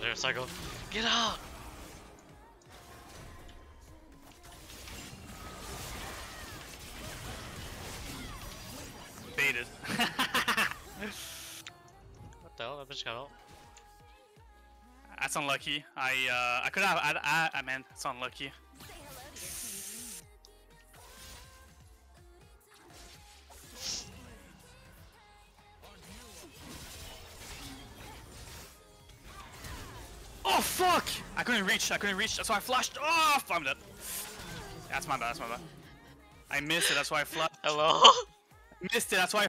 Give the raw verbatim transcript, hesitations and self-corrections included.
there, Psycho. Get out! Baited. What the hell? That bitch got out. That's unlucky. I uh I could have I I, I meant it's unlucky. Oh fuck! I couldn't reach. I couldn't reach. That's why I flashed. Oh, I'm dead. That's my bad. That's my bad. I missed it. That's why I flashed. Hello? Missed it. That's why. I